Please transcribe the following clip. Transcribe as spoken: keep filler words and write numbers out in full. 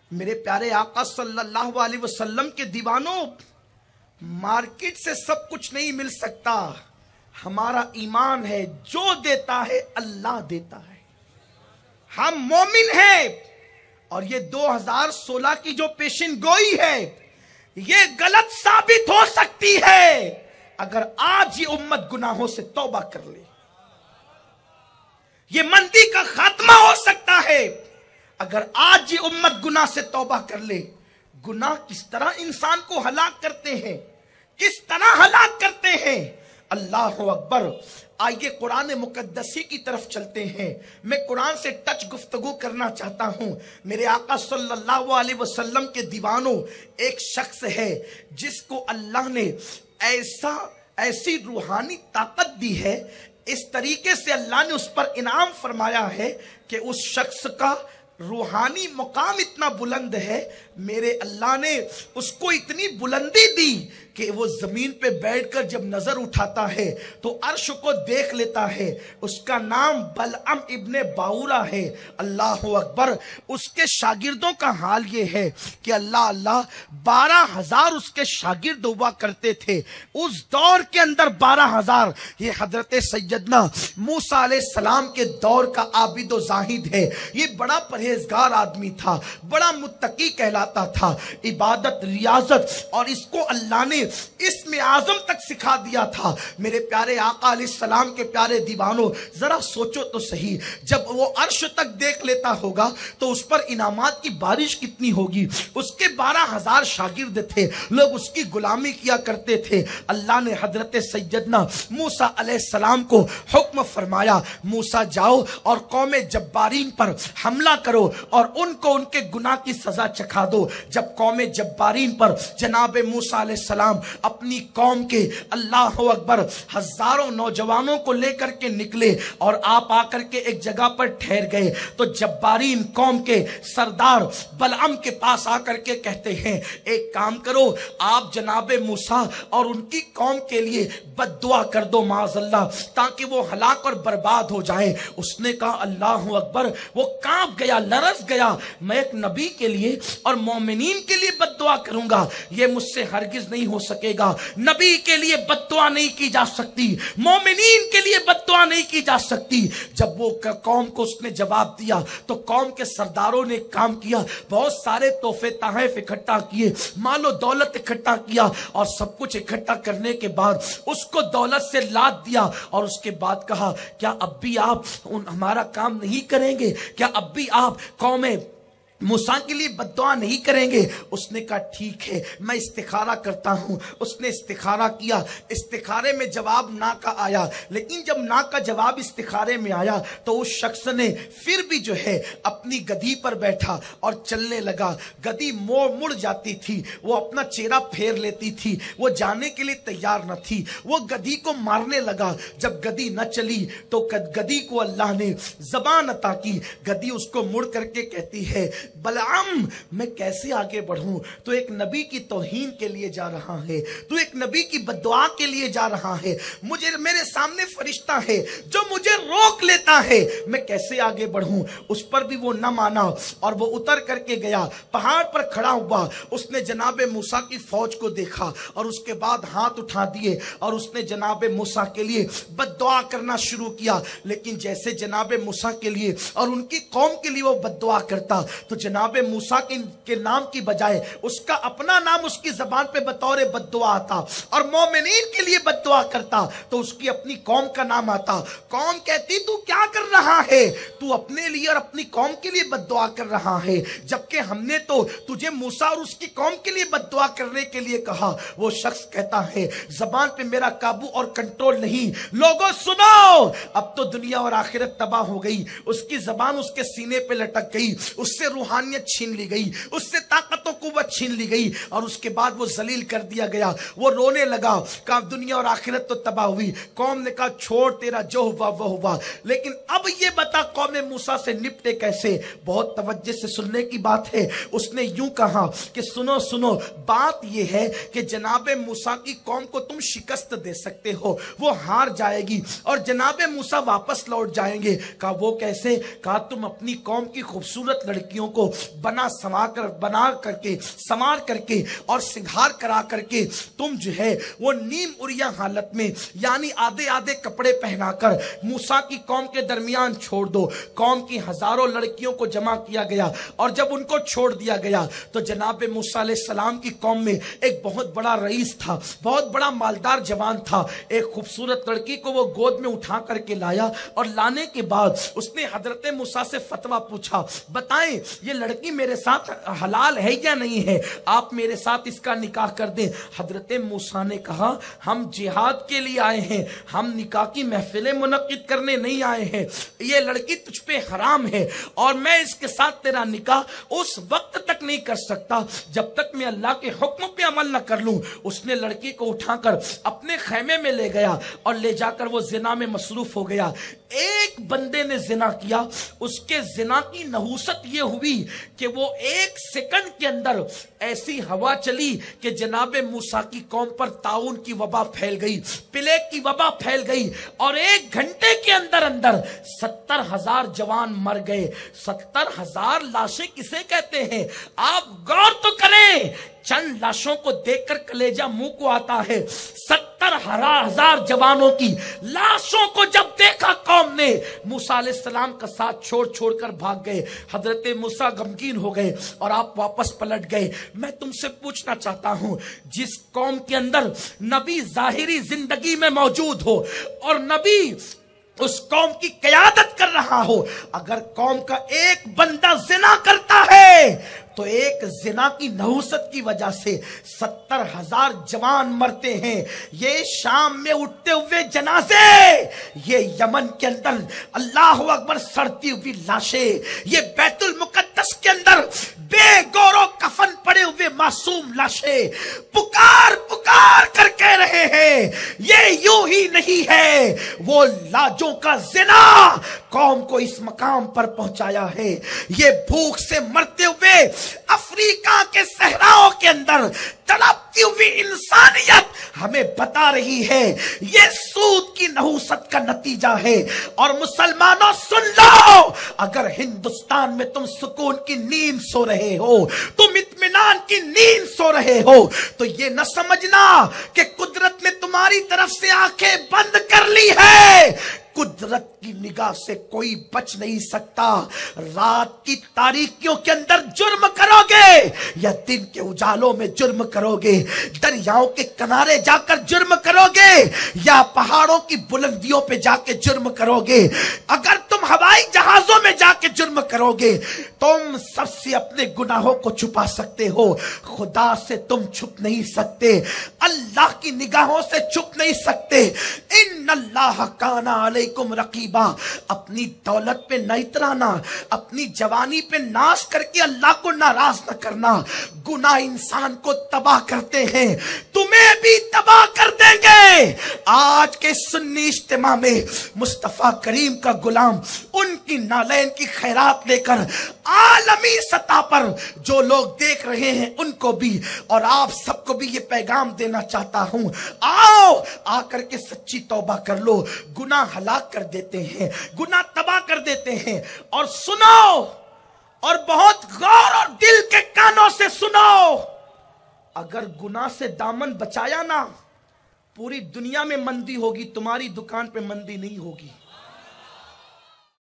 میرے پیارے آقا صلی اللہ علیہ وسلم کے دیوانوں، مارکیٹ سے سب کچھ نہیں مل سکتا، ہمارا ایمان ہے، جو دیتا ہے اللہ دیتا ہے، ہم مومن ہیں۔ اور یہ دو ہزار سولہ کی جو پیشن گوئی ہے یہ غلط ثابت ہو سکتی ہے اگر آج یہ امت گناہوں سے توبہ کر لے۔ یہ مندی کا خاتمہ ہو سکتا ہے اگر آج یہ امت گناہ سے توبہ کر لے۔ گناہ کس طرح انسان کو ہلاک کرتے ہیں، کس طرح ہلاک کرتے ہیں، اللہ اکبر۔ آئیے قرآن مقدسی کی طرف چلتے ہیں۔ میں قرآن سے ٹچ گفتگو کرنا چاہتا ہوں۔ میرے آقا صلی اللہ علیہ وسلم کے دیوانوں، ایک شخص ہے جس کو اللہ نے ایسا ایسی روحانی طاقت دی ہے، اس طریقے سے اللہ نے اس پر انعام فرمایا ہے کہ اس شخص کا روحانی مقام اتنا بلند ہے، میرے اللہ نے اس کو اتنی بلندی دی کہ وہ زمین پہ بیٹھ کر جب نظر اٹھاتا ہے تو عرش کو دیکھ لیتا ہے۔ اس کا نام بلعم ابن باورا ہے۔ اللہ اکبر۔ اس کے شاگردوں کا حال یہ ہے کہ اللہ اللہ بارہ ہزار اس کے شاگرد ہوا کرتے تھے۔ اس دور کے اندر بارہ ہزار، یہ حضرت سیدنا موسیٰ علیہ السلام کے دور کا عابد و زاہد ہے۔ یہ بڑا پرہیزگار آدمی تھا، بڑا متقی کہلاتا تھا، عبادت ریاضت، اور اس کو اللہ نے اسم اعظم تک سکھا دیا تھا۔ میرے پیارے آقا علیہ السلام کے پیارے دیوانوں، ذرا سوچو تو صحیح، جب وہ عرش تک دیکھ لیتا ہوگا تو اس پر انعامات کی بارش کتنی ہوگی۔ اس کے بارہ ہزار شاگرد تھے، لوگ اس کی غلامی کیا کرتے تھے۔ اللہ نے حضرت سیدنا موسیٰ علیہ السلام کو حکم فرمایا، موسیٰ جاؤ اور قوم جبارین پر حملہ کرو اور ان کو ان کے گناہ کی سزا چکھا دو۔ جب قوم جبارین پر جناب موسیٰ علیہ السلام اپنی قوم کے اللہ اکبر ہزاروں نوجوانوں کو لے کر کے نکلے اور آپ آ کر کے ایک جگہ پر ٹھہر گئے تو جبارین قوم کے سردار بلعم کے پاس آ کر کے کہتے ہیں، ایک کام کرو، آپ جناب موسیٰ اور ان کی قوم کے لیے بد دعا کر دو معاذ اللہ، تاکہ وہ ہلاک اور برباد ہو جائیں۔ اس نے کہا اللہ اکبر، وہ کانپ گیا، لرز گیا، میں ایک نبی کے لیے اور مومنین کے لیے بد دعا کروں گا، یہ مجھ سے ہرگز نہیں ہو سکے گا۔ نبی کے لیے بد دعا نہیں کی جا سکتی، مومنین کے لیے بد دعا نہیں کی جا سکتی۔ جب وہ قوم کو اس نے جواب دیا تو قوم کے سرداروں نے کام کیا، بہت سارے تحفے تحائف اکٹھا کیے، مال و دولت اکٹھا کیا، اور سب کچھ اکٹھا کرنے کے بعد اس کو دولت سے لاد دیا، اور اس کے بعد کہا، کیا اب بھی آپ ہمارا کام نہیں کریں گے؟ کیا اب بھی آپ قوم موسیٰ کے لیے بد دعا نہیں کریں گے؟ اس نے کہا ٹھیک ہے، میں استخارہ کرتا ہوں۔ اس نے استخارہ کیا، استخارے میں جواب نا کا آیا، لیکن جب نا کا جواب استخارے میں آیا تو اس شخص نے پھر بھی جو ہے اپنی گدھی پر بیٹھا اور چلنے لگا۔ گدھی موڑ مڑ جاتی تھی، وہ اپنا چہرہ پھیر لیتی تھی، وہ جانے کے لیے تیار نہ تھی، وہ گدھی کو مارنے لگا۔ جب گدھی نہ چلی تو گدھی کو اللہ نے زبان عطا کی، گدھی اس کو مڑ کر کے کہتی ہے، بلعم میں کیسے آگے بڑھوں؟ تو ایک نبی کی توہین کے لیے جا رہا ہے، تو ایک نبی کی بددعا کے لیے جا رہا ہے، مجھے میرے سامنے فرشتہ ہے جو مجھے روک لیتا ہے، میں کیسے آگے بڑھوں؟ اس پر بھی وہ نہ مانا اور وہ اتر کر کے گیا، پہاڑ پر کھڑا ہوا۔ اس نے جناب موسیٰ کی فوج کو دیکھا اور اس کے بعد ہاتھ اٹھا دیے اور اس نے جناب موسیٰ کے لیے بددعا کرنا شروع کیا۔ لیکن جیسے جناب موسیٰ کے لیے اور ان کی قوم کے لیے وہ بددعا کرتا تو جناب موسیٰ کے نام کی بجائے اس کا اپنا نام اس کی زبان پہ بطور بد دعا آتا، اور مومنین کے لیے بد دعا کرتا تو اس کی اپنی قوم کا نام آتا۔ قوم کہتی تو کیا کر رہا ہے؟ تو اپنے لیے اور اپنی قوم کے لیے بد دعا کر رہا ہے، جبکہ ہم نے تو تجھے موسیٰ اور اس کی قوم کے لیے بد دعا کرنے کے لیے کہا۔ وہ شخص کہتا ہے، زبان پہ میرا قابو اور کنٹرول نہیں۔ لوگوں سنو، اب تو دنیا اور آخرت تباہ ہو گئی۔ اس کی زبان اس کے سینے پہ لٹک گئی، اس سے روحانیت چھین لی گئی، اس سے طاقت و قوت چھین لی گئی، اور اس کے بعد وہ ذلیل کر دیا گیا۔ وہ رونے لگا، کہا دنیا اور آخرت تو تباہ ہوئی۔ قوم نے کہا چھوڑ، تیرا جو ہوا وہ ہوا، لیکن اب یہ بتا قوم موسیٰ سے نپٹے کیسے؟ بہت توجہ سے سننے کی بات ہے۔ اس نے یوں کہا کہ سنو سنو، بات یہ ہے کہ جناب موسیٰ کی قوم کو تم شکست دے سکتے ہو، وہ ہار جائے گی اور جناب موسیٰ واپس لوٹ جائیں گے۔ کہا وہ کیسے؟ کہا تم اپنی قوم کی خوبصورت لڑکیوں को बना समा कर बना करके संवार करके और सिंगार करा करके तुम जो है वो नीम उरिया हालत में यानी आधे आधे कपड़े पहनाकर मूसा की कौम के दरमियान छोड़ दो। कौम की हजारों लड़कियों को जमा किया गया और जब उनको छोड़ दिया गया तो जनाब मूसा अलैहिस्सलाम की कौम में एक बहुत बड़ा रईस था, बहुत बड़ा मालदार जवान था। एक खूबसूरत लड़की को वो गोद में उठा करके लाया और लाने के बाद उसने हजरत मूसा से फतवा पूछा, बताएं ये लड़की मेरे साथ हलाल है या नहीं है, आप मेरे साथ इसका निकाह कर दें। हजरत मूसा ने कहा, हम जिहाद के लिए आए हैं, हम निकाह की महफिलें मुनक्किद करने नहीं आए हैं। ये लड़की तुझ पे हराम है और मैं इसके साथ तेरा निकाह उस वक्त तक नहीं कर सकता जब तक मैं अल्लाह के हुक्म पे अमल न कर लूं। उसने लड़की को उठाकर अपने खैमे में ले गया और ले जाकर वो जिना में मसरूफ हो गया। एक बंदे ने जिना किया, उसके जिना की नहूसत ये हुई कि वो एक सेकंड के अंदर ऐसी हवा चली कि जनाब मूसा की कौम पर ताउन की वबा फैल गई, प्लेग की वबा फैल गई और एक घंटे के अंदर अंदर सत्तर हजार जवान मर गए। सत्तर हजार लाशें किसे कहते हैं, आप गौर तो करें। चंद लाशों को देखकर कलेजा मुंह को आता है। सत्तर हजार जवानों की लाशों को जब देखा कौम ने, मूसा अलैहिस्सलाम का साथ छोड़ छोड़कर भाग गए। हजरत मूसा गमगीन हो गए और आप वापस पलट गए। मैं तुमसे पूछना चाहता हूं, जिस कौम के अंदर नबी जाहिरी जिंदगी में मौजूद हो और नबी उस कौम की क़यादत कर रहा हो, अगर कौम का एक बंदा जिना करता है तो एक जिना की नहुसत की वजह से सत्तर हजार जवान मरते हैं। ये शाम में उठते हुए जनाजे, ये यमन के अंदर अल्लाह अकबर सड़ती हुई लाशें, ये बैतुल मुकद्दस के अंदर बेगौरो कफन पड़े हुए मासूम लाशें पुकार पुकार कर कह रहे हैं, ये यूं ही नहीं है। वो लाजों का जिना कौम को इस मकाम पर पहुंचाया है। ये भूख से मरते हुए अफ्रीका के सहराओं के अंदर तड़पती हुई इंसानियत हमें बता रही है ये सूद की नहुसत का नतीजा है। और मुसलमानों सुन लो, अगर हिंदुस्तान में तुम सुकून की नींद सो रहे हो, तुम इत्मीनान की नींद सो रहे हो, तो ये न समझना कि कुदरत ने तुम्हारी तरफ से आंखें बंद कर ली है। कुदरत की निगाह से कोई बच नहीं सकता। रात की तारीकियों के अंदर जुर्म करोगे या दिन के उजालों में जुर्म करोगे, दरियाओं के किनारे जाकर जुर्म करोगे या पहाड़ों की बुलंदियों पे जाके जुर्म करोगे, अगर तुम हवाई जहाजों में जाके जुर्म करोगे, तुम सबसे अपने गुनाहों को छुपा सकते हो, खुदा से तुम छुप नहीं सकते, अल्लाह की निगाहों से छुप नहीं सकते। इन्नल्लाह काना अलैकुम रकीबा। अपनी दौलत पे न इतराना, अपनी जवानी पे नाश करके अल्लाह को नाराज न करना। गुनाह इंसान को तबाह करते हैं, तुम्हें भी तबाह कर देंगे। आज के सुन्नी इज्तिमा में मुस्तफा करीम का गुलाम उनकी नालैन की खैरात लेकर आलमी सतह पर जो लोग देख रहे हैं उनको भी और आप सबको भी ये पैगाम देना चाहता हूं, आओ आकर के सच्ची तौबा कर लो। गुनाह हलाक कर देते हैं, गुनाह तबाह कर देते हैं। और सुनो, और बहुत गौर और दिल के कानों से सुनो, अगर गुनाह से दामन बचाया ना, पूरी दुनिया में मंदी होगी, तुम्हारी दुकान पे मंदी नहीं होगी।